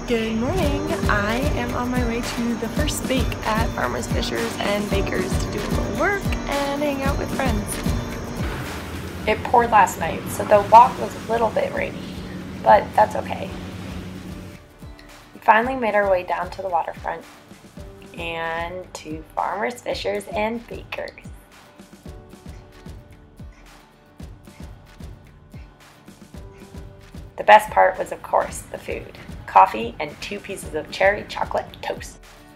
Good morning. I am on my way to the first bake at Farmers, Fishers, and Bakers to do a little work and hang out with friends. It poured last night, so the walk was a little bit rainy, but that's okay. We finally made our way down to the waterfront and to Farmers, Fishers, and Bakers. The best part was, of course, the food. Coffee and 2 pieces of cherry chocolate toast.